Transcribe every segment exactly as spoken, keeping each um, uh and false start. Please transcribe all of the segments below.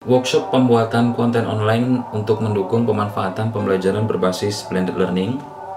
Workshop pembuatan konten online untuk mendukung pemanfaatan pembelajaran berbasis blended learning.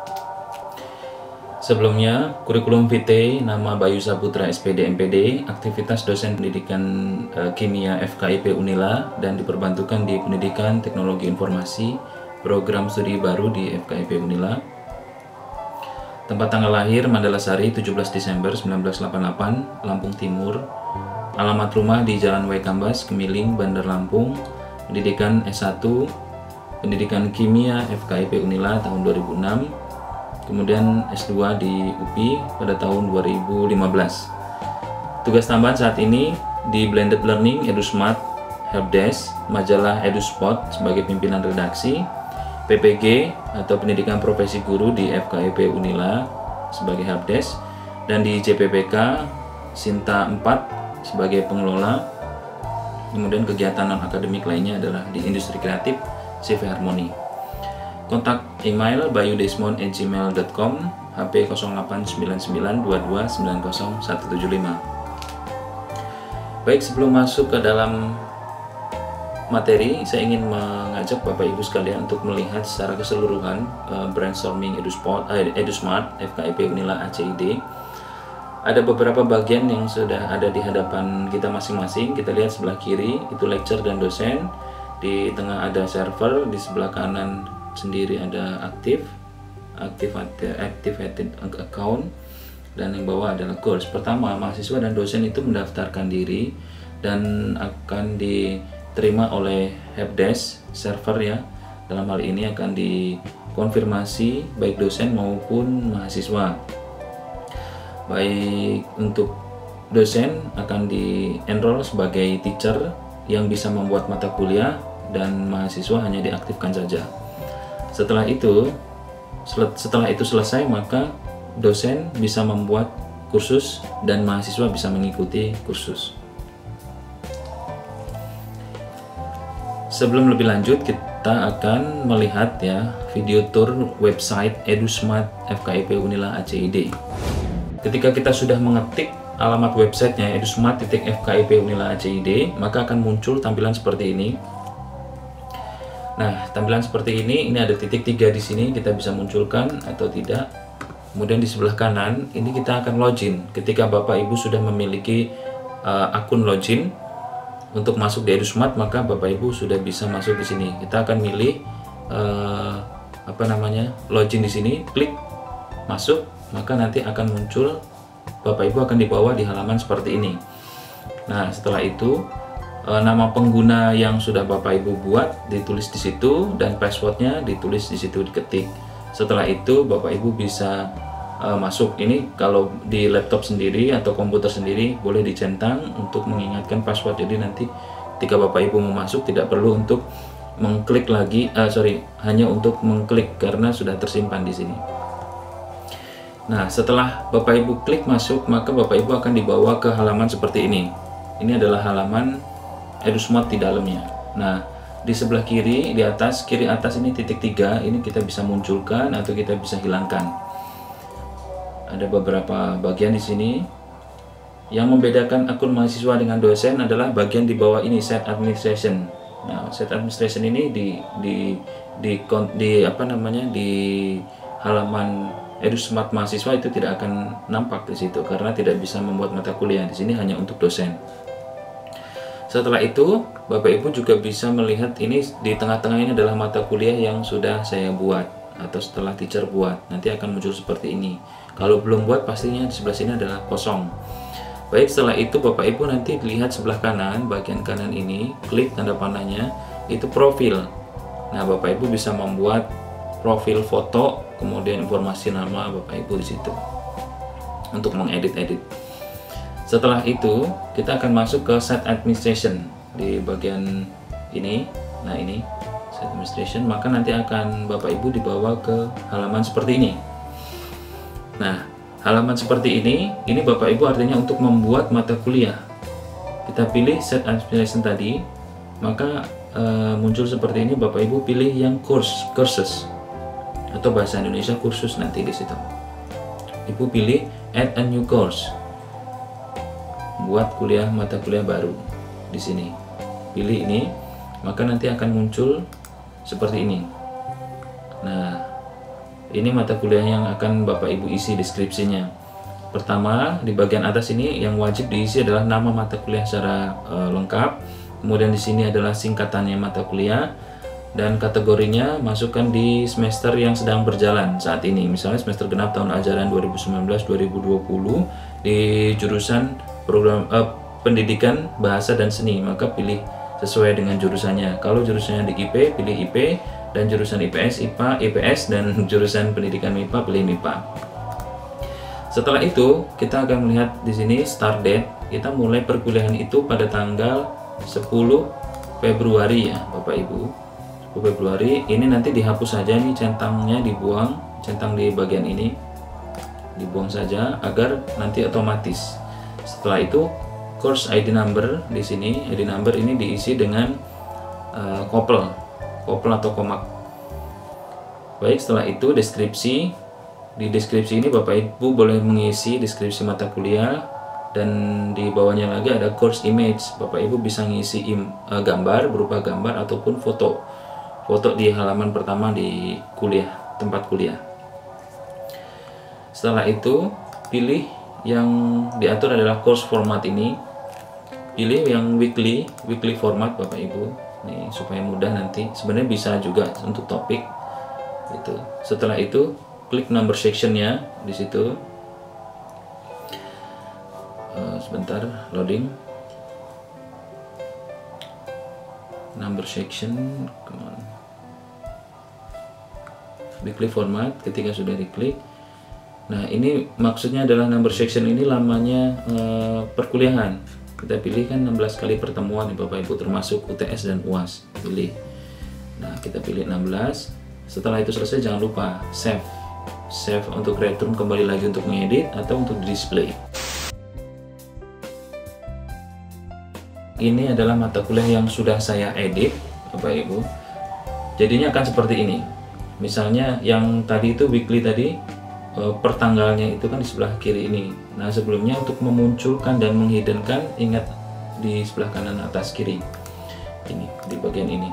Sebelumnya, kurikulum V T nama Bayu Saputra S P D M P D, aktivitas dosen pendidikan e, kimia F K I P Unila, dan diperbantukan di pendidikan teknologi informasi, program studi baru di F K I P Unila. Tempat tanggal lahir Mandalasari tujuh belas Desember seribu sembilan ratus delapan puluh delapan, Lampung Timur. Alamat rumah di Jalan Waikambas, Kemiling, Bandar Lampung. Pendidikan S satu, Pendidikan Kimia F K I P Unila tahun dua ribu enam. Kemudian S dua di U P I pada tahun dua ribu lima belas. Tugas tambahan saat ini di Blended Learning EduSmart Helpdesk, majalah EduSpot sebagai pimpinan redaksi, P P G atau Pendidikan Profesi Guru di F K I P Unila sebagai Helpdesk, dan di J P P K Sinta empat sebagai pengelola. Kemudian kegiatan non-akademik lainnya adalah di industri kreatif C V Harmony. Kontak email bayudesmond at gmail dot com, H P nol delapan sembilan sembilan dua dua sembilan nol satu tujuh lima. Baik, sebelum masuk ke dalam materi, saya ingin mengajak Bapak Ibu sekalian untuk melihat secara keseluruhan uh, brainstorming EduSpot, uh, EduSmart F K I P Unila A C I D. Ada beberapa bagian yang sudah ada di hadapan kita masing-masing. Kita lihat sebelah kiri itu lecture dan dosen, di tengah ada server, di sebelah kanan sendiri ada aktif, activated, activated account, dan yang bawah adalah course. Pertama, mahasiswa dan dosen itu mendaftarkan diri dan akan diterima oleh helpdesk server ya. Dalam hal ini akan dikonfirmasi baik dosen maupun mahasiswa. Baik untuk dosen akan di-enroll sebagai teacher yang bisa membuat mata kuliah, dan mahasiswa hanya diaktifkan saja. Setelah itu, setelah itu selesai, maka dosen bisa membuat kursus dan mahasiswa bisa mengikuti kursus. Sebelum lebih lanjut, kita akan melihat ya video tour website EduSmart F K I P Unila A C I D. Ketika kita sudah mengetik alamat websitenya edusmart titik f k i p unila a c i d, maka akan muncul tampilan seperti ini. Nah, tampilan seperti ini, ini ada titik tiga di sini, kita bisa munculkan atau tidak. Kemudian di sebelah kanan, ini kita akan login. Ketika Bapak Ibu sudah memiliki uh, akun login untuk masuk di EduSmart, maka Bapak Ibu sudah bisa masuk di sini. Kita akan milih uh, apa namanya login di sini, klik masuk, maka nanti akan muncul, Bapak Ibu akan dibawa di halaman seperti ini. Nah, setelah itu nama pengguna yang sudah Bapak Ibu buat ditulis di situ, dan passwordnya ditulis di situ, diketik. Setelah itu Bapak Ibu bisa uh, masuk. Ini kalau di laptop sendiri atau komputer sendiri boleh dicentang untuk mengingatkan password. Jadi nanti ketika Bapak Ibu mau masuk tidak perlu untuk mengklik lagi, uh, sorry, hanya untuk mengklik karena sudah tersimpan di sini. Nah, setelah Bapak Ibu klik masuk, maka Bapak Ibu akan dibawa ke halaman seperti ini. Ini adalah halaman EduSmart di dalamnya. Nah, di sebelah kiri, di atas, kiri atas ini titik tiga, ini kita bisa munculkan atau kita bisa hilangkan. Ada beberapa bagian di sini. Yang membedakan akun mahasiswa dengan dosen adalah bagian di bawah ini, set administration. Nah, set administration ini di di di, di, di apa namanya di halaman EduSmart mahasiswa itu tidak akan nampak di situ karena tidak bisa membuat mata kuliah. Di sini hanya untuk dosen. Setelah itu, Bapak Ibu juga bisa melihat ini di tengah-tengah ini adalah mata kuliah yang sudah saya buat atau setelah teacher buat. Nanti akan muncul seperti ini. Kalau belum buat, pastinya di sebelah sini adalah kosong. Baik, setelah itu Bapak Ibu nanti lihat sebelah kanan, bagian kanan ini, klik tanda panahnya, itu profil. Nah, Bapak Ibu bisa membuat profil foto, kemudian informasi nama Bapak Ibu di situ untuk mengedit-edit. Setelah itu, kita akan masuk ke set administration di bagian ini. Nah, ini set administration, maka nanti akan Bapak Ibu dibawa ke halaman seperti ini. Nah, halaman seperti ini, ini Bapak Ibu artinya untuk membuat mata kuliah. Kita pilih set administration tadi, maka e, muncul seperti ini. Bapak Ibu pilih yang course, courses, atau bahasa Indonesia kursus nanti di situ. Ibu pilih add a new course. Buat kuliah mata kuliah baru di sini. Pilih ini. maka nanti akan muncul seperti ini. Nah, ini mata kuliah yang akan Bapak Ibu isi deskripsinya. Pertama, di bagian atas ini yang wajib diisi adalah nama mata kuliah secara uh, lengkap. Kemudian di sini adalah singkatannya mata kuliah, dan kategorinya masukkan di semester yang sedang berjalan saat ini. Misalnya semester genap tahun ajaran dua ribu sembilan belas dua ribu dua puluh di jurusan program eh, pendidikan bahasa dan seni, maka pilih sesuai dengan jurusannya. Kalau jurusannya di I P, pilih I P, dan jurusan I P S, I P A, I P S, dan jurusan pendidikan M I P A, pilih M I P A. Setelah itu, kita akan melihat di sini start date. Kita mulai perkuliahan itu pada tanggal sepuluh Februari ya, Bapak Ibu. sepuluh Februari, ini nanti dihapus saja nih, centangnya dibuang, centang di bagian ini dibuang saja agar nanti otomatis. Setelah itu course I D number di sini, I D number ini diisi dengan uh, kopel, kopel atau komak. Baik, setelah itu deskripsi. Di deskripsi ini Bapak Ibu boleh mengisi deskripsi mata kuliah, dan di bawahnya lagi ada course image. Bapak Ibu bisa ngisi im, uh, gambar berupa gambar ataupun foto. Foto di halaman pertama di kuliah, tempat kuliah. Setelah itu pilih yang diatur adalah course format ini. Pilih yang weekly, weekly format Bapak Ibu. Nih supaya mudah nanti. Sebenarnya bisa juga untuk topik. Gitu. Setelah itu klik number sectionnya di situ. Uh, sebentar loading. Number section, come on. Weekly format. Ketika sudah diklik, nah ini maksudnya adalah number section ini lamanya uh, perkuliahan. Kita pilih kan enam belas kali pertemuan nih Bapak Ibu, termasuk U T S dan U A S. Pilih. Nah, kita pilih enam belas. Setelah itu selesai, jangan lupa save. Save untuk return, kembali lagi untuk mengedit atau untuk display. Ini adalah mata kuliah yang sudah saya edit Bapak Ibu. Jadinya akan seperti ini. Misalnya yang tadi itu weekly tadi, per tanggalnya itu kan di sebelah kiri ini. Nah, sebelumnya untuk memunculkan dan menghiddenkan, ingat di sebelah kanan atas kiri ini, di bagian ini.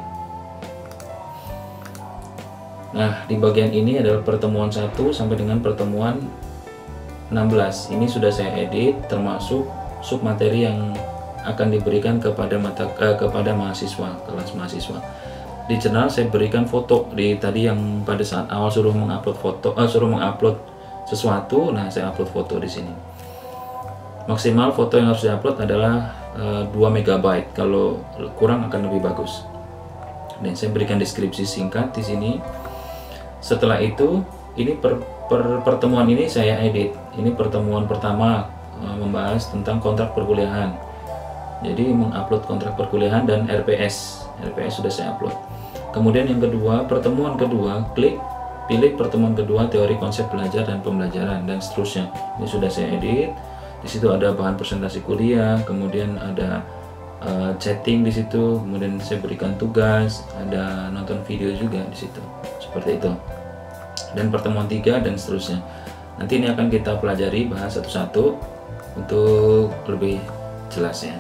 Nah, di bagian ini adalah pertemuan satu sampai dengan pertemuan enam belas. Ini sudah saya edit, termasuk submateri yang akan diberikan kepada mata eh, kepada mahasiswa, kelas mahasiswa. Di channel saya berikan foto di tadi yang pada saat awal suruh mengupload foto, eh, suruh mengupload sesuatu. Nah, saya upload foto di sini. Maksimal foto yang harus diupload adalah uh, dua megabyte. Kalau kurang akan lebih bagus. Dan saya berikan deskripsi singkat di sini. Setelah itu, ini per, per pertemuan ini saya edit. Ini pertemuan pertama uh, membahas tentang kontrak perkuliahan. Jadi mengupload kontrak perkuliahan dan R P S. R P S sudah saya upload. Kemudian yang kedua, pertemuan kedua, klik pilih pertemuan kedua teori konsep belajar dan pembelajaran dan seterusnya. Ini sudah saya edit. Di situ ada bahan presentasi kuliah, kemudian ada uh, chatting di situ, kemudian saya berikan tugas, ada nonton video juga di situ. Seperti itu. Dan pertemuan tiga dan seterusnya. Nanti ini akan kita pelajari, bahas satu-satu untuk lebih jelasnya.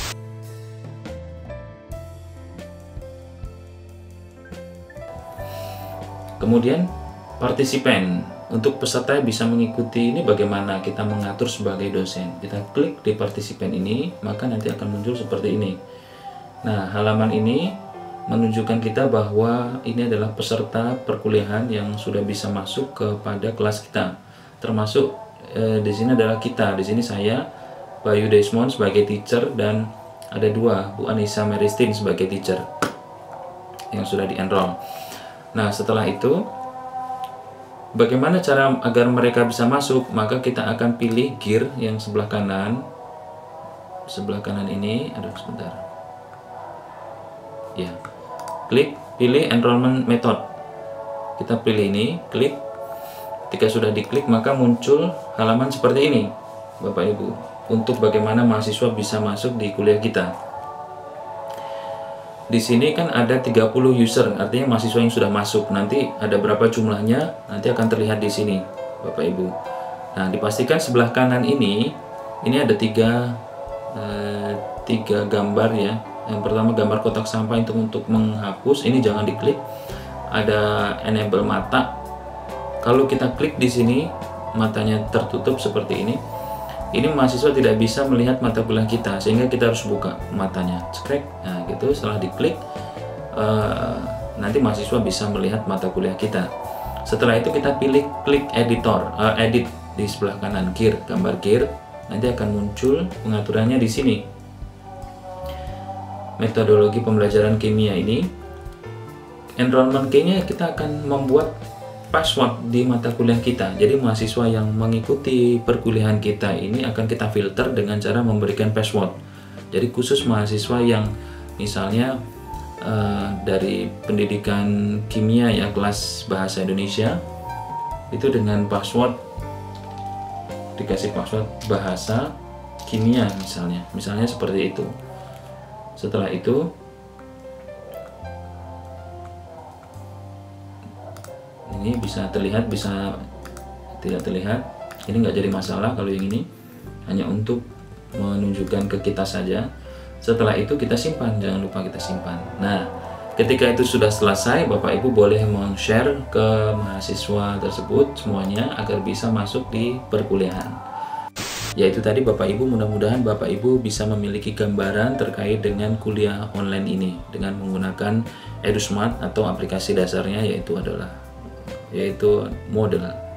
Kemudian partisipan, untuk peserta yang bisa mengikuti ini bagaimana kita mengatur sebagai dosen. Kita klik di partisipan ini, maka nanti akan muncul seperti ini. Nah, halaman ini menunjukkan kita bahwa ini adalah peserta perkuliahan yang sudah bisa masuk kepada kelas kita. Termasuk eh, di sini adalah kita. Di sini saya, Bayu Desmond sebagai teacher, dan ada dua, Bu Anissa Meristin sebagai teacher yang sudah di-enroll. Nah, setelah itu bagaimana cara agar mereka bisa masuk? Maka kita akan pilih gear yang sebelah kanan. Sebelah kanan ini, aduh sebentar. Ya. Klik, pilih enrollment method. Kita pilih ini, klik. Ketika sudah diklik, maka muncul halaman seperti ini, Bapak Ibu, untuk bagaimana mahasiswa bisa masuk di kuliah kita. Di sini kan ada tiga puluh user, artinya mahasiswa yang sudah masuk. Nanti ada berapa jumlahnya, nanti akan terlihat di sini, Bapak Ibu. Nah, dipastikan sebelah kanan ini, ini ada tiga, eh, tiga gambar ya. Yang pertama gambar kotak sampah itu untuk menghapus, ini jangan diklik. Ada enable mata. Kalau kita klik di sini, matanya tertutup seperti ini. Ini mahasiswa tidak bisa melihat mata kuliah kita, sehingga kita harus buka matanya. Cekrek. Nah, gitu. Setelah diklik, uh, nanti mahasiswa bisa melihat mata kuliah kita. Setelah itu kita pilih klik editor, uh, edit di sebelah kanan, gear, gambar gear. Nanti akan muncul pengaturannya di sini. Metodologi pembelajaran kimia ini, enrollment key-nya kita akan membuat password di mata kuliah kita. Jadi mahasiswa yang mengikuti perkuliahan kita ini akan kita filter dengan cara memberikan password. Jadi khusus mahasiswa yang misalnya uh, dari pendidikan kimia ya, kelas bahasa Indonesia, itu dengan password, dikasih password bahasa kimia misalnya, misalnya seperti itu. Setelah itu ini bisa terlihat, bisa tidak terlihat. Ini nggak jadi masalah kalau yang ini, hanya untuk menunjukkan ke kita saja. Setelah itu kita simpan, jangan lupa kita simpan. Nah, ketika itu sudah selesai, Bapak Ibu boleh men-share ke mahasiswa tersebut semuanya agar bisa masuk di perkuliahan. Yaitu tadi Bapak Ibu, mudah-mudahan Bapak Ibu bisa memiliki gambaran terkait dengan kuliah online ini dengan menggunakan EduSmart atau aplikasi dasarnya yaitu adalah yaitu Moodle.